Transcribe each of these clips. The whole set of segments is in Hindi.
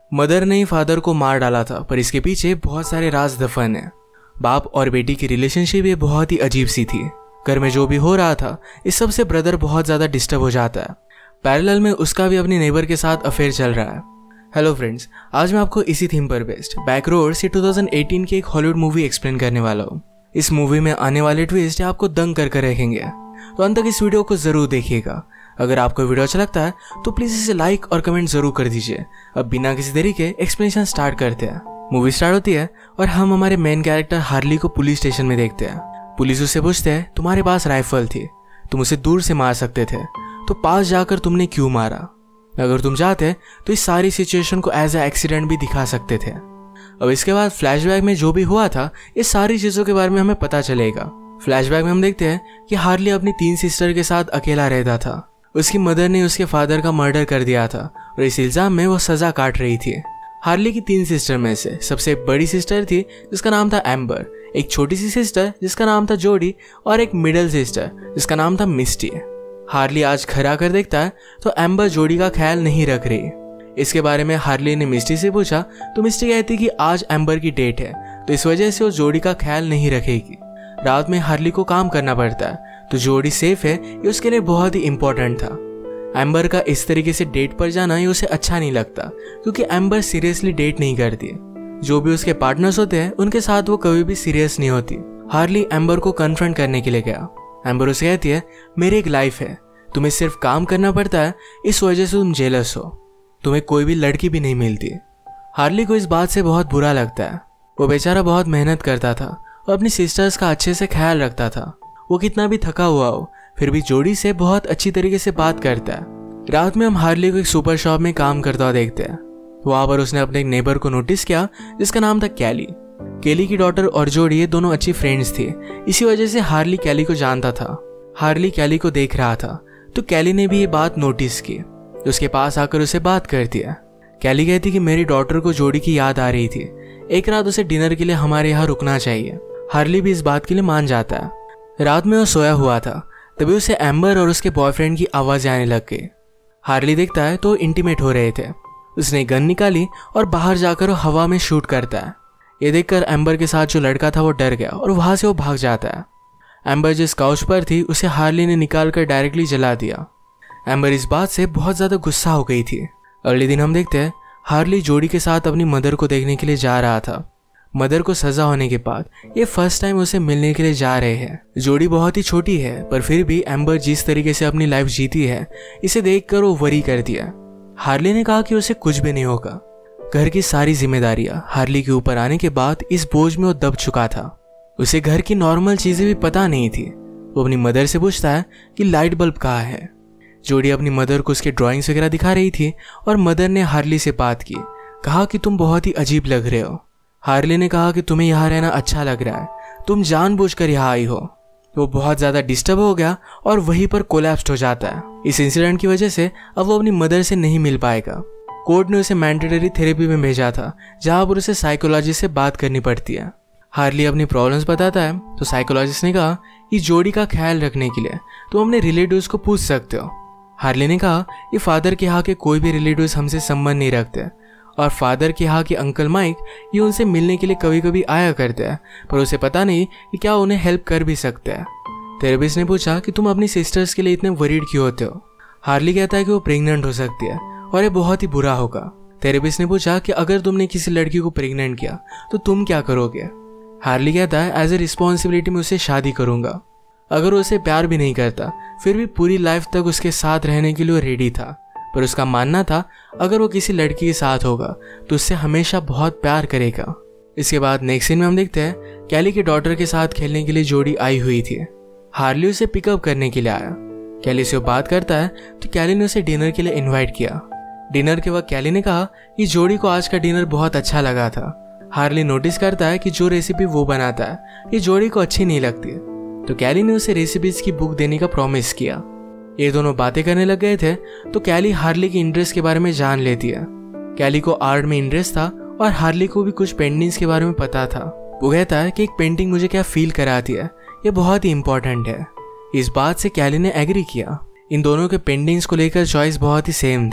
मदर ने ही फादर को मार डाला था, पर इसके पीछे बहुत सारे राज दफन है। बाप और बेटी की रिलेशनशिप ये बहुत ही अजीब सी थी। घर में जो भी हो रहा था इस सब से ब्रदर बहुत ज़्यादा डिस्टर्ब हो जाता है। पैरेलल में उसका भी अपनी नेबर के साथ अफेयर चल रहा है। हेलो फ्रेंड्स, आज मैं आपको इसी थीम पर बेस्ड बैकरोड से 2018 की एक हॉलीवुड मूवी एक्सप्लेन करने वाला हूँ। इस मूवी में आने वाले ट्विस्ट आपको दंग कर रखेंगे, तो अंत तक इस वीडियो को जरूर देखिएगा। अगर आपको वीडियो अच्छा लगता है तो प्लीज इसे लाइक और कमेंट जरूर कर दीजिए। अब बिना किसी देरी के एक्सप्लेनेशन स्टार्ट करते हैं। मूवी स्टार्ट होती है और हम हमारे मेन कैरेक्टर हार्ली को पुलिस स्टेशन में देखते हैं। पुलिस उससे पूछते हैं, तुम्हारे पास राइफल थी, तुम उसे दूर से मार सकते थे, तो पास जाकर तुमने क्यों मारा? अगर तुम चाहते तो इस सारी सिचुएशन को एज ए एक्सीडेंट भी दिखा सकते थे। अब इसके बाद फ्लैशबैक में जो भी हुआ था इस सारी चीजों के बारे में हमें पता चलेगा। फ्लैशबैक में हम देखते हैं कि हार्ली अपनी 3 सिस्टर के साथ अकेला रहता था। उसकी मदर ने उसके फादर का मर्डर कर दिया था और इस इल्जाम में वो सजा काट रही थी। हार्ली की 3 सिस्टर में से सबसे बड़ी सिस्टर थी जिसका नाम था एम्बर, एक छोटी सी सिस्टर जिसका नाम था जोडी और एक मिडिल सिस्टर जिसका नाम था मिस्टी। हार्ली आज घर आकर देखता है तो एम्बर जोडी का ख्याल नहीं रख रही। इसके बारे में हार्ली ने मिस्टी से पूछा तो मिस्टी कहती कि आज एम्बर की डेट है, तो इस वजह से वो जोडी का ख्याल नहीं रखेगी। रात में हार्ली को काम करना पड़ता है, तो जोडी सेफ है ये उसके लिए बहुत ही इम्पोर्टेंट था। एम्बर का इस तरीके से डेट पर जाना ये उसे अच्छा नहीं लगता, क्योंकि एम्बर सीरियसली डेट नहीं करती। जो भी उसके पार्टनर्स होते हैं उनके साथ वो कभी भी सीरियस नहीं होती। हार्ली एम्बर को कन्फ्रंट करने के लिए गया। एम्बर उसे कहती है, मेरी एक लाइफ है, तुम्हें सिर्फ काम करना पड़ता है, इस वजह से तुम जेलस हो, तुम्हें कोई भी लड़की भी नहीं मिलती। हार्ली को इस बात से बहुत बुरा लगता है। वो बेचारा बहुत मेहनत करता था और अपनी सिस्टर्स का अच्छे से ख्याल रखता था। वो कितना भी थका हुआ हो फिर भी जोडी से बहुत अच्छी तरीके से बात करता है। रात में हम हार्ली को एक सुपर शॉप में काम करता हुआ देखते हैं। वहां पर उसने अपने एक नेबर को नोटिस किया जिसका नाम था कैली। कैली की डॉटर और जोडी ये दोनों अच्छी फ्रेंड्स थी, इसी वजह से हार्ली कैली को जानता था। हार्ली कैली को देख रहा था तो कैली ने भी ये बात नोटिस की, तो उसके पास आकर उसे बात करती है। कैली कहती कि मेरी डॉटर को जोडी की याद आ रही थी, एक रात उसे डिनर के लिए हमारे यहाँ रुकना चाहिए। हार्ली भी इस बात के लिए मान जाता है। रात में वो सोया हुआ था, तभी उसे एम्बर और उसके बॉयफ्रेंड की आवाज आने लग गई। हार्ली देखता है तो इंटीमेट हो रहे थे। उसने गन निकाली और बाहर जाकर वो हवा में शूट करता है। ये देखकर एम्बर के साथ जो लड़का था वो डर गया और वहां से वो भाग जाता है। एम्बर जिस काउच पर थी उसे हार्ली ने निकालकर डायरेक्टली जला दिया। एम्बर इस बात से बहुत ज्यादा गुस्सा हो गई थी। अगले दिन हम देखते हैं हार्ली जोडी के साथ अपनी मदर को देखने के लिए जा रहा था। मदर को सजा होने के बाद ये फर्स्ट टाइम उसे मिलने के लिए जा रहे हैं। जोडी बहुत ही छोटी है, पर फिर भी एम्बर जिस तरीके से अपनी लाइफ जीती है इसे देखकर वो वरी कर दिया। हार्ली ने कहा कि उसे कुछ भी नहीं होगा। घर की सारी जिम्मेदारियां हार्ली के ऊपर आने के बाद इस बोझ में वो दब चुका था। उसे घर की नॉर्मल चीजें भी पता नहीं थी। वो अपनी मदर से पूछता है कि लाइट बल्ब कहाँ है। जोडी अपनी मदर को उसके ड्राइंग्स वगैरह दिखा रही थी और मदर ने हार्ली से बात की, कहा कि तुम बहुत ही अजीब लग रहे हो। हार्ली ने कहा कि तुम्हें यहाँ रहना अच्छा लग रहा है, तुम जानबूझकर यहाँ आई हो। वो बहुत ज्यादा डिस्टर्ब हो गया और वहीं पर कोलैप्स हो जाता है। इस इंसिडेंट की वजह से अब वो अपनी मदर से नहीं मिल पाएगा। कोर्ट ने उसे मैंडेटरी थेरेपी में भेजा था, जहां पर उसे साइकोलॉजिस्ट से बात करनी पड़ती है। हार्ली अपनी प्रॉब्लम्स बताता है तो साइकोलॉजिस्ट ने कहा कि जोडी का ख्याल रखने के लिए तुम अपने रिलेटिव्स को पूछ सकते हो। हार्ली ने कहा कि फादर के यहाँ के कोई भी रिलेटिव्स हमसे संबंध नहीं रखते और फादर के यहाँ के अंकल माइक ये उनसे मिलने के लिए कभी कभी आया करते हैं, पर उसे पता नहीं कि क्या उन्हें हेल्प कर भी सकते हैं। थेरेपिस्ट ने पूछा कि तुम अपनी सिस्टर्स के लिए इतने वरीड क्यों होते हो। हार्ली कहता है कि वो प्रेग्नेंट हो सकती है और ये बहुत ही बुरा होगा। थेरेपिस्ट ने पूछा कि अगर तुमने किसी लड़की को प्रेग्नेंट किया तो तुम क्या करोगे। हार्ली कहता है एज ए रिस्पॉन्सिबिलिटी में उससे शादी करूंगा। अगर वो उसे प्यार भी नहीं करता फिर भी पूरी लाइफ तक उसके साथ रहने के लिए वो रेडी था, पर उसका मानना था अगर वो किसी लड़की के साथ होगा तो उससे हमेशा बहुत प्यार करेगा। इसके बाद नेक्स्ट सीन में हम देखते हैं कैली के डॉटर के साथ खेलने के लिए जोडी आई हुई थी। हार्ली उसे पिकअप करने के लिए आया। कैली से वो बात करता है तो कैली ने उसे डिनर के लिए इनवाइट किया। डिनर के वक्त कैली ने कहा कि जोडी को आज का डिनर बहुत अच्छा लगा था। हार्ली नोटिस करता है कि जो रेसिपी वो बनाता है ये जोडी को अच्छी नहीं लगती, तो कैली ने उसे रेसिपीज की बुक देने का प्रॉमिस किया। ये दोनों बातें करने लग गए थे तो कैली हार्ली की इंटरेस्ट के बारे में जान लेती है। कैली को आर्ट में इंटरेस्ट था और हार्ली को भी कुछ पेंटिंग्स के बारे में पता था। वो कहता है कि एक पेंटिंग मुझे क्या फील कराती है, ये बहुत ही इंपॉर्टेंट है। इस बात से कैली ने एग्री किया। इन दोनों के पेंटिंग्स को लेकर चॉइस बहुत ही सेम थे।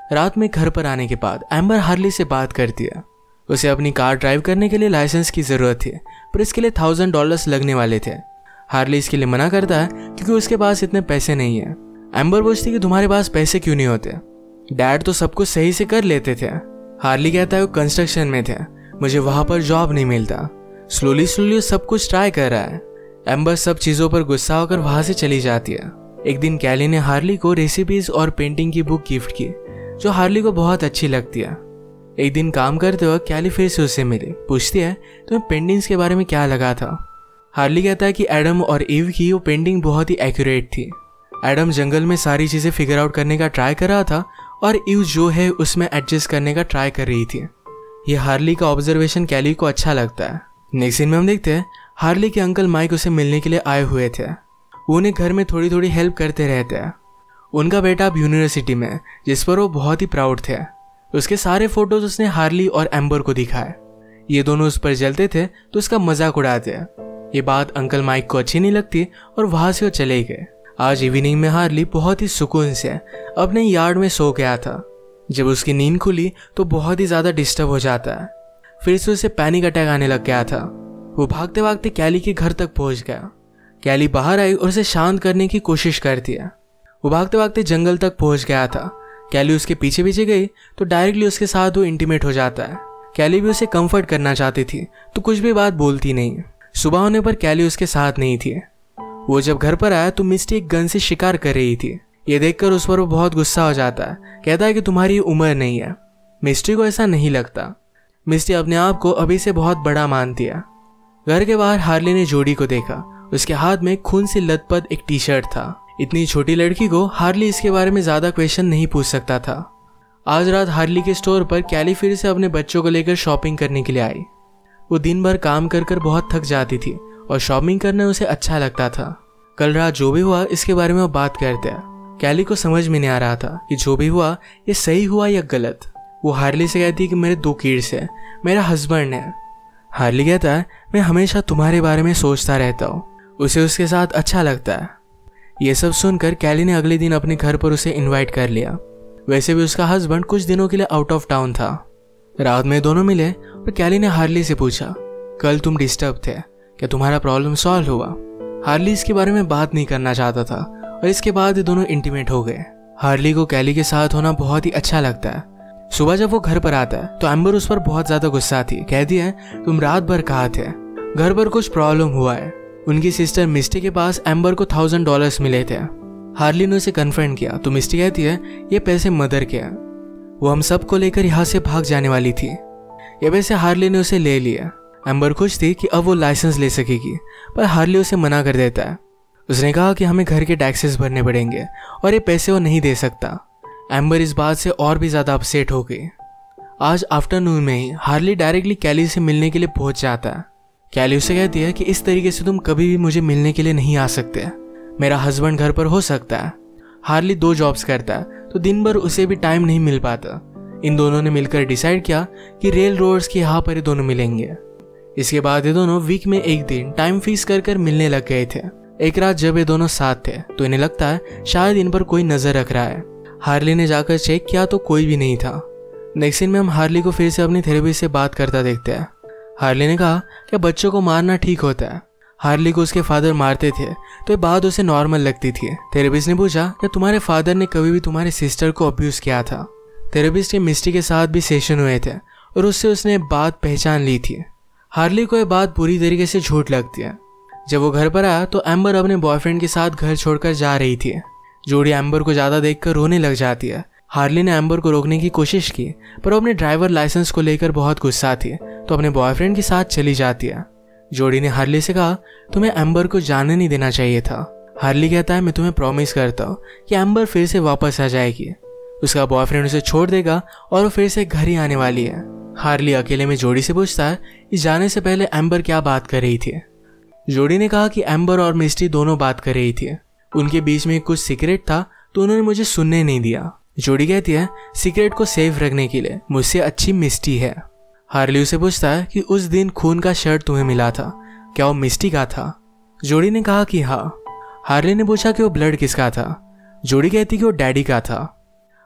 रात में घर पर आने के बाद एम्बर हार्ली से बात करती है। उसे अपनी कार ड्राइव करने के लिए लाइसेंस की ज़रूरत थी, पर इसके लिए $1000 लगने वाले थे। हार्ली इसके लिए मना करता है क्योंकि उसके पास इतने पैसे नहीं है। एम्बर पूछती कि तुम्हारे पास पैसे क्यों नहीं होते, डैड तो सब कुछ सही से कर लेते थे। हार्ली कहता है वो कंस्ट्रक्शन में थे, मुझे वहां पर जॉब नहीं मिलता। स्लोली सब कुछ ट्राई कर रहा है। एम्बर सब चीज़ों पर गुस्सा होकर वहां से चली जाती है। एक दिन कैली ने हार्ली को रेसिपीज और पेंटिंग की बुक गिफ्ट की, जो हार्ली को बहुत अच्छी लगती है। एक दिन काम करते वक्त कैली फिर से उससे मिली, पूछती है तुम्हें पेंटिंग्स के बारे में क्या लगा था। हार्ली कहता है कि एडम और ईव की वो पेंटिंग बहुत ही एक्यूरेट थी। एडम जंगल में सारी चीज़ें फिगर आउट करने का ट्राई कर रहा था और ईव जो है उसमें एडजस्ट करने का ट्राई कर रही थी। ये हार्ली का ऑब्जर्वेशन कैली को अच्छा लगता है। नेक्स्ट सीन में हम देखते हैं हार्ली के अंकल माइक उसे मिलने के लिए आए हुए थे। वो उन्हें घर में थोड़ी थोड़ी हेल्प करते रहते हैं। उनका बेटा अब यूनिवर्सिटी में, जिस पर वो बहुत ही प्राउड थे। उसके सारे फोटोज उसने हार्ली और एम्बर को दिखाए। ये दोनों उस पर जलते थे तो उसका मजाक उड़ाते। ये बात अंकल माइक को अच्छी नहीं लगती और वहां से वो चले गए। आज इवनिंग में हार्ली बहुत ही सुकून से अपने यार्ड में सो गया था। जब उसकी नींद खुली तो बहुत ही ज्यादा डिस्टर्ब हो जाता है। फिर से उसे पैनिक अटैक आने लग गया था। वो भागते भागते कैली के घर तक पहुंच गया। कैली बाहर आई और उसे शांत करने की कोशिश करती है। वो भागते भागते जंगल तक पहुंच गया था। कैली उसके पीछे पीछे गई तो डायरेक्टली उसके साथ वो इंटीमेट हो जाता है। कैली भी उसे कंफर्ट करना चाहती थी तो कुछ भी बात बोलती नहीं। सुबह होने पर कैली उसके साथ नहीं थी। वो जब घर पर आया तो मिस्टी एक गन से शिकार कर रही थी। ये देखकर उस पर वो बहुत गुस्सा हो जाता है। कहता है कि तुम्हारी उम्र नहीं है। मिस्टी को ऐसा नहीं लगता। मिस्टी अपने आप को अभी से बहुत बड़ा मानती है। घर के बाहर हार्ली ने जोड़ी को देखा। उसके हाथ में खून से लथपथ एक टी शर्ट था। इतनी छोटी लड़की को हार्ली इसके बारे में ज्यादा क्वेश्चन नहीं पूछ सकता था। आज रात हार्ली के स्टोर पर कैली फिर से अपने बच्चों को लेकर शॉपिंग करने के लिए आई। वो दिन भर काम कर कर बहुत थक जाती थी और शॉपिंग करना उसे अच्छा लगता था। कल रात जो भी हुआ इसके बारे में वो बात करते हैं। कैली को समझ में नहीं आ रहा था कि जो भी हुआ ये सही हुआ या गलत। वो हार्ली से कहती है कि मेरे 2 किड्स है, मेरा हस्बैंड है। हार्ली कहता है मैं हमेशा तुम्हारे बारे में सोचता रहता हूँ। उसे उसके साथ अच्छा लगता है। ये सब सुनकर कैली ने अगले दिन अपने घर पर उसे इनवाइट कर लिया। वैसे भी उसका हस्बैंड कुछ दिनों के लिए आउट ऑफ टाउन था। रात में दोनों मिले और कैली ने हार्ली से पूछा कल तुम डिस्टर्ब थे, क्या तुम्हारा प्रॉब्लम सॉल्व हुआ। हार्ली इसके बारे में बात नहीं करना चाहता था और इसके बाद ये दोनों इंटीमेट हो गए। हार्ली को कैली के साथ होना बहुत ही अच्छा लगता है। सुबह जब वो घर पर आता है तो एम्बर उस पर बहुत ज्यादा गुस्सा थी। कहती है तुम रात भर कहाँ थे, घर पर कुछ प्रॉब्लम हुआ है। उनकी सिस्टर मिस्टी के पास एम्बर को $1000 मिले थे। हार्ली ने उसे कन्फ्रंट किया तो मिस्टी कहती है ये पैसे मदर के हैं, वो हम सबको लेकर यहाँ से भाग जाने वाली थी। ये पैसे हार्ली ने उसे ले लिया। एम्बर खुश थी कि अब वो लाइसेंस ले सकेगी, पर हार्ली उसे मना कर देता है। उसने कहा कि हमें घर के टैक्सेस भरने पड़ेंगे और ये पैसे वो नहीं दे सकता। एम्बर इस बात से और भी ज्यादा अपसेट हो गई। आज आफ्टरनून में ही हार्ली डायरेक्टली कैली से मिलने के लिए पहुंच जाता है। कैली उसे कहती है कि इस तरीके से तुम कभी भी मुझे मिलने के लिए नहीं आ सकते, मेरा हस्बैंड घर पर हो सकता है। हार्ली 2 जॉब्स करता है तो दिन भर उसे भी टाइम नहीं मिल पाता। इन दोनों ने मिलकर डिसाइड किया कि रेल रोड्स के यहाँ पर ये दोनों मिलेंगे। इसके बाद ये दोनों वीक में एक दिन टाइम फिक्स कर मिलने लग गए थे। एक रात जब ये दोनों साथ थे तो इन्हें लगता है शायद इन पर कोई नजर रख रहा है। हार्ली ने जाकर चेक किया तो कोई भी नहीं था। नेक्स्ट सीन में हम हार्ली को फिर से अपनी थेरेपिस्ट से बात करता देखते हैं। हार्ली ने कहा कि बच्चों को मारना ठीक होता है। हार्ली को उसके फादर मारते थे तो ये बात उसे नॉर्मल लगती थी। थेरेपिस्ट ने पूछा कि तुम्हारे फादर ने कभी भी तुम्हारे सिस्टर को अब्यूज किया था। थेरेपिस्ट के मिस्टी के साथ भी सेशन हुए थे और उससे उसने बात पहचान ली थी। हार्ली को यह बात पूरी तरीके से झूठ लगती है। जब वो घर पर आया तो एम्बर अपने बॉयफ्रेंड के साथ घर छोड़कर जा रही थी। जोड़ी एम्बर को ज्यादा देखकर रोने लग जाती है। हार्ली ने एम्बर को रोकने की कोशिश की पर वो अपने ड्राइवर लाइसेंस को लेकर बहुत गुस्सा थी तो अपने बॉयफ्रेंड के साथ चली जाती है। जोड़ी ने हार्ली से कहा तुम्हें एम्बर को जाने नहीं देना चाहिए था। हार्ली कहता है मैं तुम्हें प्रॉमिस करता हूँ कि एम्बर फिर से वापस आ जाएगी। उसका बॉयफ्रेंड उसे छोड़ देगा और वो फिर से घर ही आने वाली है। हार्ली अकेले में जोड़ी से पूछता है कि जाने से पहले एम्बर क्या बात कर रही थी। जोड़ी ने कहा कि एम्बर और मिस्टी दोनों बात कर रही थी। उनके बीच में कुछ सीक्रेट था तो उन्होंने मुझे सुनने नहीं दिया। जोड़ी कहती है सीक्रेट को सेफ रखने के लिए मुझसे अच्छी मिस्टी है। हार्ली उसे पूछता है कि उस दिन खून का शर्ट तुम्हें मिला था, क्या वो मिस्टी का था। जोड़ी ने कहा कि हाँ। हार्ली ने पूछा कि वो ब्लड किसका था। जोड़ी कहती कि वो डैडी का था।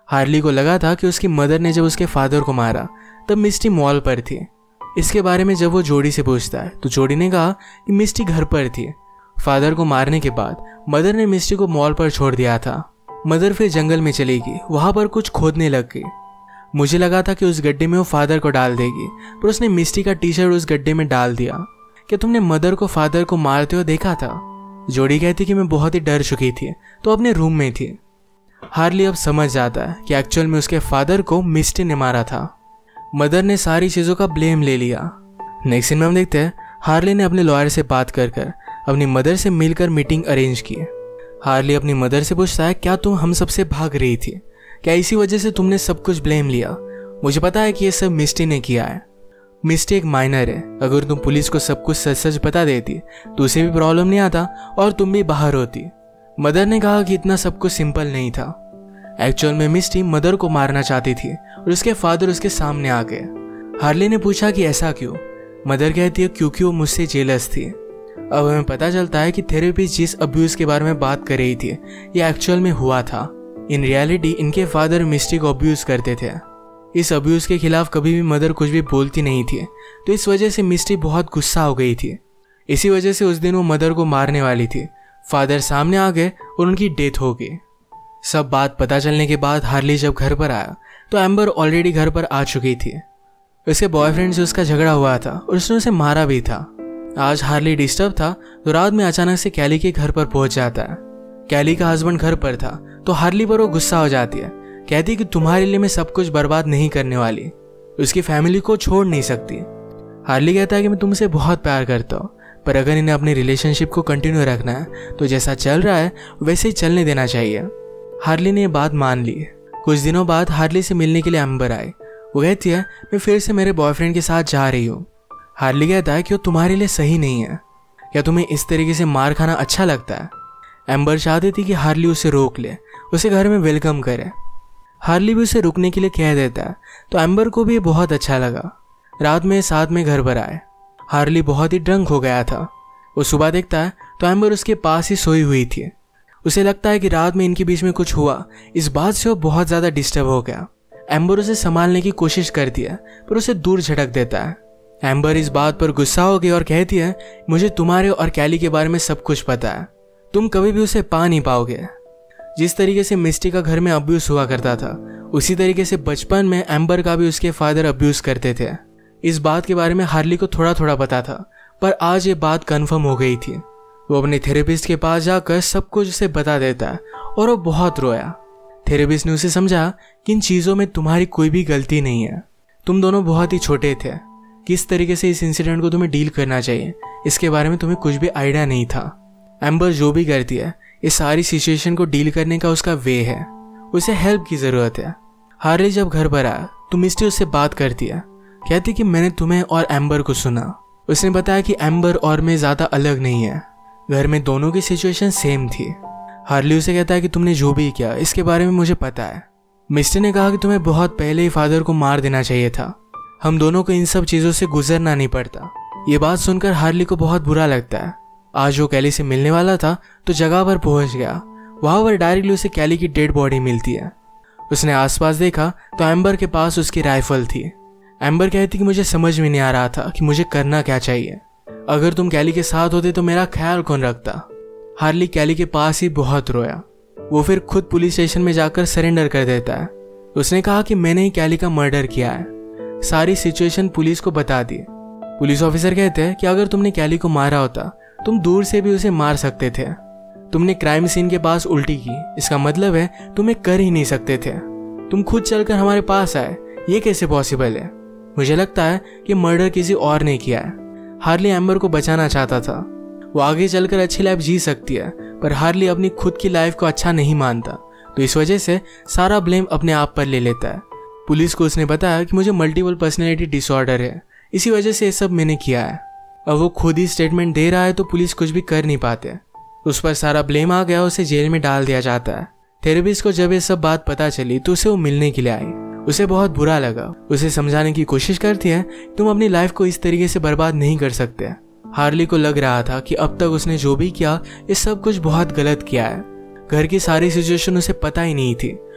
हार्ली को लगा था कि उसकी मदर ने जब उसके फादर को मारा तब मिस्टी मॉल पर थी। इसके बारे में जब वो जोड़ी से पूछता है तो जोड़ी ने कहा कि मिस्टी घर पर थी। फादर को मारने के बाद मदर ने मिस्टी को मॉल पर छोड़ दिया था। मदर फिर जंगल में चली गई, वहां पर कुछ खोदने लग गई। मुझे लगा था कि उस गड्ढे में वो फादर को डाल देगी, पर उसने मिस्टी का टी शर्ट उस गड्ढे में डाल दिया। क्या तुमने मदर को फादर को मारते हुए देखा था? जोड़ी कहती कि मैं बहुत ही डर चुकी थी तो अपने रूम में थी। हार्ली अब समझ जाता है कि एक्चुअल में उसके फादर को मिस्टी ने मारा था। मदर ने सारी चीज़ों का ब्लेम ले लिया। नेक्स्ट सीन में हम देखते हैं हार्ली ने अपने लॉयर से बात कर अपनी मदर से मिलकर मीटिंग अरेंज की। हार्ली अपनी मदर से पूछता है, क्या तुम हम सबसे भाग रही थी? क्या इसी वजह से तुमने सब कुछ ब्लेम लिया? मुझे पता है कि ये सब मिस्टी ने किया है। मिस्टी एक माइनर है, अगर तुम पुलिस को सब कुछ सच सच बता देती तो उसे भी प्रॉब्लम नहीं आता और तुम भी बाहर होती। मदर ने कहा कि इतना सब कुछ सिंपल नहीं था। एक्चुअल में मिस्टी मदर को मारना चाहती थी और उसके फादर उसके सामने आ गए। हार्ली ने पूछा कि ऐसा क्यों? मदर कहती है क्योंकि वो मुझसे जेलस थी। अब हमें पता चलता है कि थेरेपिस्ट जिस अब्यूज के बारे में बात कर रही थी ये एक्चुअल में हुआ था। इन रियलिटी इनके फादर मिस्टी को अब्यूज करते थे। इस अब्यूज के खिलाफ कभी भी मदर कुछ भी बोलती नहीं थी, तो इस वजह से मिस्टी बहुत गुस्सा हो गई थी। इसी वजह से उस दिन वो मदर को मारने वाली थी। फादर सामने आ गए और उनकी डेथ हो गई। सब बात पता चलने के बाद हार्ली जब घर पर आया तो एम्बर ऑलरेडी घर पर आ चुकी थी। उसके बॉयफ्रेंड से उसका झगड़ा हुआ था और उसने उसे मारा भी था। आज हार्ली डिस्टर्ब था तो रात में अचानक से कैली के घर पर पहुंच जाता है। कैली का हस्बैंड घर पर था तो हार्ली पर वो गुस्सा हो जाती है। कहती है कि तुम्हारे लिए मैं सब कुछ बर्बाद नहीं करने वाली, उसकी फैमिली को छोड़ नहीं सकती। हार्ली कहता है कि मैं तुमसे बहुत प्यार करता हूँ, पर अगर इन्हें अपनी रिलेशनशिप को कंटिन्यू रखना है तो जैसा चल रहा है वैसे ही चलने देना चाहिए। हार्ली ने ये बात मान ली। कुछ दिनों बाद हार्ली से मिलने के लिए एम्बर आई। वो कहती है मैं फिर से मेरे बॉयफ्रेंड के साथ जा रही हूँ। हार्ली कहता है कि वो तुम्हारे लिए सही नहीं है। क्या तुम्हें इस तरीके से मार खाना अच्छा लगता है? एम्बर चाहती थी कि हार्ली उसे रोक ले, उसे घर में वेलकम करे। हार्ली भी उसे रुकने के लिए कह देता है तो एम्बर को भी बहुत अच्छा लगा। रात में साथ में घर पर आए। हार्ली बहुत ही ड्रंक हो गया था। वो सुबह देखता है तो एम्बर उसके पास ही सोई हुई थी। उसे लगता है कि रात में इनके बीच में कुछ हुआ, इस बात से वो बहुत ज़्यादा डिस्टर्ब हो गया। एम्बर उसे संभालने की कोशिश करती है पर उसे दूर झटक देता है। एम्बर इस बात पर गुस्सा हो गई और कहती है मुझे तुम्हारे और कैली के बारे में सब कुछ पता है, तुम कभी भी उसे पा नहीं पाओगे। जिस तरीके से मिस्टी का घर में अब्यूज हुआ करता था उसी तरीके से बचपन में एम्बर का भी उसके फादर अब्यूज करते थे। इस बात के बारे में हार्ली को थोड़ा थोड़ा पता था, पर आज ये बात कन्फर्म हो गई थी। वो अपने थेरेपिस्ट के पास जाकर सब कुछ उसे बता देता है और वो बहुत रोया। थेरेपिस्ट ने उसे समझा कि इन चीज़ों में तुम्हारी कोई भी गलती नहीं है, तुम दोनों बहुत ही छोटे थे। किस तरीके से इस इंसिडेंट को तुम्हें डील करना चाहिए इसके बारे में तुम्हें कुछ भी आइडिया नहीं था। एम्बर जो भी करती है इस सारी सिचुएशन को डील करने का उसका वे है, उसे हेल्प की ज़रूरत है। हार्ली जब घर पर आया तो मिस्टी उससे बात करती है। कहती कि मैंने तुम्हें और एम्बर को सुना। उसने बताया कि एम्बर और मैं ज़्यादा अलग नहीं है, घर में दोनों की सिचुएशन सेम थी। हार्ली उसे कहता है कि तुमने जो भी किया इसके बारे में मुझे पता है। मिस्टी ने कहा कि तुम्हें बहुत पहले ही फादर को मार देना चाहिए था, हम दोनों को इन सब चीज़ों से गुजरना नहीं पड़ता। ये बात सुनकर हार्ली को बहुत बुरा लगता है। आज वो कैली से मिलने वाला था तो जगह पर पहुंच गया। वहां पर डायरेक्टली उसे कैली की डेड बॉडी मिलती है। उसने आसपास देखा तो एम्बर के पास उसकी राइफल थी। एम्बर कहती कि मुझे समझ में नहीं आ रहा था कि मुझे करना क्या चाहिए। अगर तुम कैली के साथ होते तो मेरा ख्याल कौन रखता। हार्ली कैली के पास ही बहुत रोया। वो फिर खुद पुलिस स्टेशन में जाकर सरेंडर कर देता है। उसने कहा कि मैंने ही कैली का मर्डर किया है। सारी सिचुएशन पुलिस को बता दी। पुलिस ऑफिसर कहते हैं कि अगर तुमने कैली को मारा होता तुम दूर से भी उसे मार सकते थे। तुमने क्राइम सीन के पास उल्टी की, इसका मतलब है तुम्हें कर ही नहीं सकते थे। तुम खुद चलकर हमारे पास आए, ये कैसे पॉसिबल है? मुझे लगता है कि मर्डर किसी और ने किया है। हार्ली एम्बर को बचाना चाहता था। वो आगे चलकर अच्छी लाइफ जी सकती है, पर हार्ली अपनी खुद की लाइफ को अच्छा नहीं मानता, तो इस वजह से सारा ब्लेम अपने आप पर ले लेता है। पुलिस को उसने बताया कि मुझे मल्टीपल पर्सनैलिटी डिसऑर्डर है, इसी वजह से ये सब मैंने किया है। अब वो खुद ही स्टेटमेंट दे रहा है तो पुलिस कुछ भी कर नहीं पाते। उस पर सारा ब्लेम आ गया, उसे जेल में डाल दिया जाता है। थेरेपिस्ट को जब ये सब बात पता चली तो उसे वो मिलने के लिए आई। उसे बहुत बुरा लगा। उसे समझाने की कोशिश करती है तुम अपनी लाइफ को इस तरीके से बर्बाद नहीं कर सकते। हार्ली को लग रहा था कि अब तक उसने जो भी किया ये सब कुछ बहुत गलत किया है। घर की सारी सिचुएशन उसे पता ही नहीं थी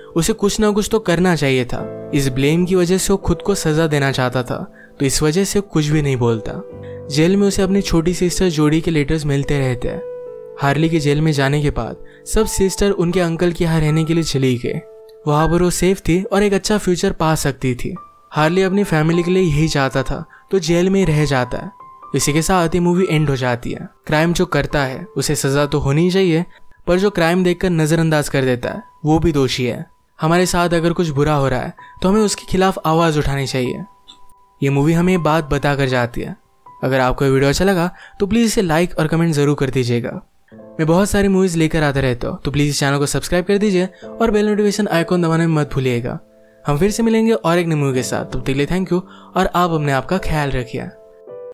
उसे कुछ ना कुछ तो करना चाहिए था। इस ब्लेम की वजह से वो खुद को सजा देना चाहता था, तो इस वजह से कुछ भी नहीं बोलता। जेल में उसे अपनी छोटी सिस्टर जोडी के लेटर्स मिलते रहते हैं। हार्ली के जेल में जाने के बाद सब सिस्टर उनके अंकल के यहाँ रहने के लिए चली गई। वहां पर वो सेफ थी और एक अच्छा फ्यूचर पा सकती थी। हार्ली अपनी फैमिली के लिए यही चाहता था, तो जेल में ही रह जाता है। इसी के साथ ही मूवी एंड हो जाती है। क्राइम जो करता है उसे सजा तो होनी चाहिए, पर जो क्राइम देखकर नजरअंदाज कर देता है वो भी दोषी है। हमारे साथ अगर कुछ बुरा हो रहा है तो हमें उसके खिलाफ आवाज उठानी चाहिए। ये मूवी हमें ये बात बता कर जाती है। अगर आपको ये वीडियो अच्छा लगा तो प्लीज इसे लाइक और कमेंट जरूर कर दीजिएगा। मैं बहुत सारी मूवीज लेकर आता रहता हूँ, तो प्लीज इस चैनल को सब्सक्राइब कर दीजिए और बेल नोटिफिकेशन आइकॉन दबाना मत भूलिएगा। हम फिर से मिलेंगे और एक नई मूवी के साथ। तब तक के लिए थैंक यू और आप अपने आप का ख्याल रखिए।